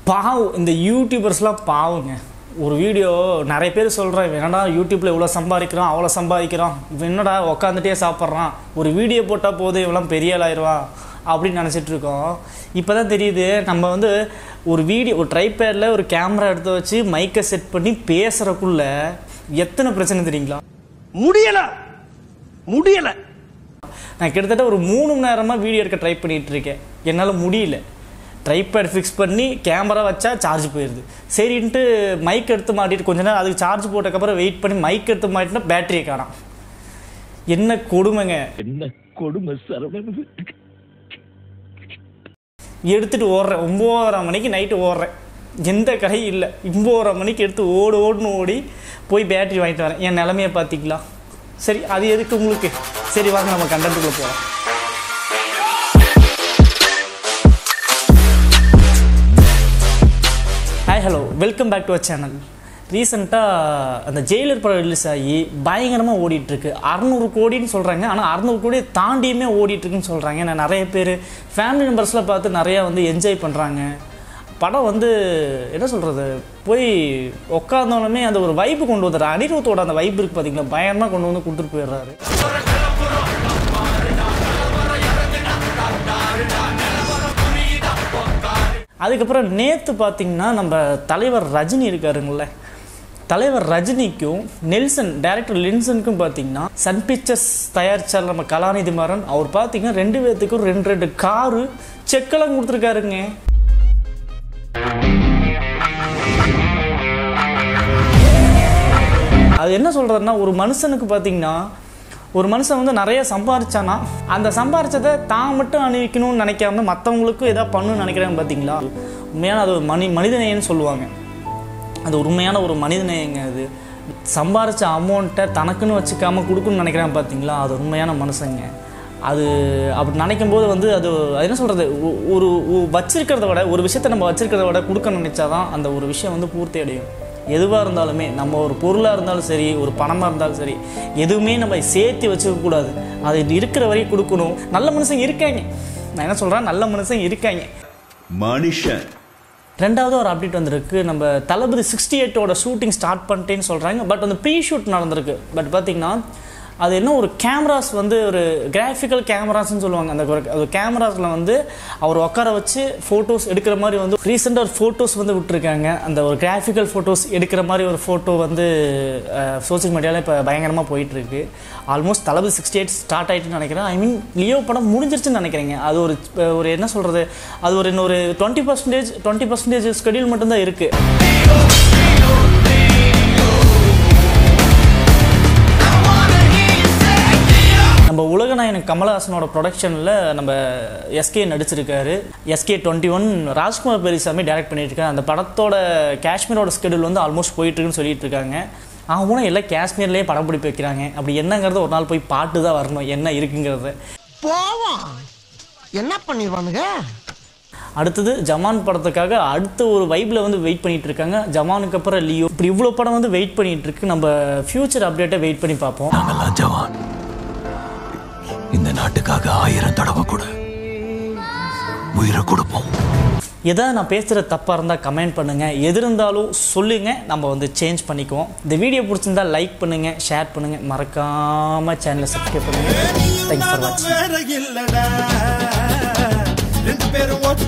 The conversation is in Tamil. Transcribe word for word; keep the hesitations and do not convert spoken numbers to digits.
பாவம் இந்த யூடியூபர்ஸ்லாம் பாவங்க. ஒரு வீடியோ நிறைய பேர் சொல்கிறேன், என்னடா யூடியூப்பில் இவ்வளோ சம்பாதிக்கிறான் அவ்வளோ சம்பாதிக்கிறான், இவன் என்னடா உக்காந்துட்டே சாப்பிட்றான், ஒரு வீடியோ போட்டால் போதும் இவெல்லாம் பெரிய ஆளாயிடுவான் அப்படின்னு நினச்சிட்ருக்கோம். இப்போ தான் தெரியுது நம்ம வந்து ஒரு வீடியோ ஒரு ட்ரைபேடில் ஒரு கேமரா எடுத்து வச்சு மைக்கை செட் பண்ணி பேசுகிறக்குள்ள எத்தனை பிரச்சனை தெரியுங்களா? முடியலை முடியலை நான் கிட்டத்தட்ட ஒரு மூணு மணி நேரமாக வீடியோ எடுக்க ட்ரை பண்ணிகிட்டு இருக்கேன். என்னால் முடியல. ட்ரைபேட் ஃபிக்ஸ் பண்ணி கேமரா வச்சா சார்ஜ் போயிடுது. சரின்ட்டு மைக் எடுத்து மாட்டிட்டு கொஞ்ச நேரம் அதுக்கு சார்ஜ் போட்டதுக்கப்புறம் வெயிட் பண்ணி மைக் எடுத்து மாட்டினா பேட்டரியை காணோம். என்ன கொடுமைங்க, என்ன கொடுமை சார். எடுத்துகிட்டு ஓடுறேன், ஒம்போதரை மணிக்கு நைட்டு ஓடுறேன், எந்த கடையும் இல்லை. ஒம்போதரை மணிக்கு எடுத்து ஓடு ஓடுன்னு ஓடி போய் பேட்டரி வாங்கிட்டு வரேன். என் நிலமையை பார்த்திங்களா? சரி, அது எதுக்கு உங்களுக்கு? சரி வாங்க நம்ம கண்டென்ட்டுக்குள்ளே போகலாம். Hi hello, welcome back to our channel. ரீசெண்டாக அந்த ஜெயிலர் படம் ரிலீஸ் ஆகி பயங்கரமாக ஓடிட்டுருக்கு. அறநூறு கோடின்னு சொல்கிறாங்க, ஆனால் அறநூறு கோடியை தாண்டியுமே ஓடிட்டுருக்குன்னு சொல்கிறாங்க. நான் நிறைய பேர் ஃபேமிலி மெம்பர்ஸ்லாம் பார்த்து நிறையா வந்து என்ஜாய் பண்ணுறாங்க. படம் வந்து என்ன சொல்கிறது, போய் உட்காந்தோடனே அந்த ஒரு வைப்பு கொண்டு வந்துடுறாரு. அனிருத்தோட அந்த வைப்பு இருக்குது பார்த்தீங்களா, பயங்கரமாக கொண்டு வந்து கொடுத்துட்டு போயிடுறாரு. அதுக்கப்புறம் நேற்று பார்த்திங்கன்னா நம்ம தலைவர் ரஜினி இருக்காருங்கள, தலைவர் ரஜினிக்கும் நெல்சன் டைரக்டர் நெல்சனுக்கும் பார்த்திங்கன்னா சன் பிக்சர்ஸ் தயாரிச்சார் நம்ம கலாநிதி மாறன். அவர் பார்த்திங்கன்னா ரெண்டு பேர்த்துக்கும் ரெண்டு ரெண்டு காரு செக்கெல்லாம் கொடுத்துருக்காருங்க. அது என்ன சொல்கிறதுனா, ஒரு மனுஷனுக்கு பார்த்திங்கன்னா ஒரு மனுஷன் வந்து நிறைய சம்பாரிச்சானா அந்த சம்பாரிச்சதை தான் மட்டும் அணிவிக்கணும்னு நினைக்காம மற்றவங்களுக்கும் எதாவது பண்ணணும்னு நினைக்கிறாங்க பார்த்தீங்களா. உண்மையான அது மனி மனிதநேயன்னு சொல்லுவாங்க. அது உண்மையான ஒரு மனிதநேயங்க. அது சம்பாரித்த அமௌண்ட்டை தனக்குன்னு வச்சுக்காமல் கொடுக்கணும்னு நினைக்கிறாங்க பார்த்தீங்களா, அது உண்மையான மனுஷங்க. அது அப்படி நினைக்கும் போது வந்து அது என்ன சொல்கிறது, ஒரு வச்சிருக்கிறத விட ஒரு விஷயத்தை நம்ம வச்சிருக்கிறத விட கொடுக்க நினைச்சாதான் அந்த ஒரு விஷயம் வந்து பூர்த்தி அடையும். எதுவாக இருந்தாலுமே, நம்ம ஒரு பொருளாக இருந்தாலும் சரி, ஒரு பணமாக இருந்தாலும் சரி, எதுவுமே நம்ம சேர்த்து வச்சுக்கக்கூடாது. அது இருக்கிற வரையும் கொடுக்கணும். நல்ல மனுஷங்க இருக்காங்க, நான் என்ன சொல்கிறேன், நல்ல மனுஷங்க இருக்காங்க மனுஷன். ரெண்டாவது ஒரு அப்டேட் வந்திருக்கு. நம்ம தளபதி சிக்ஸ்டி எயிட்டோட ஷூட்டிங் ஸ்டார்ட் பண்ணிட்டேன்னு சொல்கிறாங்க. பட் அந்த ப்ரீ ஷூட் நடந்திருக்கு. பட் பார்த்திங்கன்னா அது என்ன ஒரு கேமராஸ் வந்து ஒரு கிராஃபிக்கல் கேமராஸ்ன்னு சொல்லுவாங்க. அந்த ஒரு கேமராஸில் வந்து அவர் உட்கார வச்சு ஃபோட்டோஸ் எடுக்கிற மாதிரி வந்து ரீசெண்டாக ஒரு ஃபோட்டோஸ் வந்து விட்டுருக்காங்க. அந்த ஒரு கிராஃபிக்கல் ஃபோட்டோஸ் எடுக்கிற மாதிரி ஒரு ஃபோட்டோ வந்து சோசியல் மீடியாவில் இப்போ பயங்கரமாக போயிட்டுருக்கு. Almost Thalapathy sixty eight start ஆகிட்டுன்னு நினைக்கிறேன். ஐ மீன் லியோ படம் முடிஞ்சிருச்சுன்னு நினைக்கிறேங்க. அது ஒரு ஒரு என்ன சொல்கிறது, அது ஒரு இன்னொரு twenty percentage twenty percentage schedule மட்டும்தான் இருக்குது. நம்ம உலகநாயகன் கமலஹாசனோட ப்ரொடக்ஷனில் நம்ம எஸ்கே நடிச்சிருக்காரு. SK twenty one Rajkumar Periyasamy direct பண்ணிட்டு இருக்காரு. அந்த படத்தோட காஷ்மீரோட ஸ்கெடியூல் வந்து ஆல்மோஸ்ட் போயிட்டுருக்குன்னு சொல்லிட்டு இருக்காங்க. அவங்க எல்லாம் காஷ்மீர்லேயே படம் பிடிப்பு வைக்கிறாங்க. அப்படி என்னங்கிறத ஒரு நாள் போய் பாட்டு தான் வரணும், என்ன இருக்குங்கிறத. போவோம், என்ன பண்ணிடுவானுங்க. அடுத்தது ஜமான் படத்துக்காக அடுத்த ஒரு வைப்பில் வந்து வெயிட் பண்ணிட்டு இருக்காங்க. ஜமானுக்கு அப்புறம் லியோ, இப்படி இவ்வளோ படம் வந்து வெயிட் பண்ணிட்டு இருக்கு. நம்ம ஃபியூச்சர் அப்டேட்டை வெயிட் பண்ணி பார்ப்போம். ஜவான் இந்த நாட்டுக்காக ஆயிரம் தடவை கூட உயிரை கொடுப்போம். எதாவது நான் பேசுகிற தப்பாக இருந்தால் கமெண்ட் பண்ணுங்கள், எது இருந்தாலும் சொல்லுங்கள், நம்ம வந்து சேஞ்ச் பண்ணிக்குவோம். இந்த வீடியோ பிடிச்சிருந்தா லைக் பண்ணுங்கள், ஷேர் பண்ணுங்கள், மறக்காமல் சேனலை சப்ஸ்கிரைப் பண்ணுங்கள். தேங்க்ஸ் ஃபார் வாட்சிங்.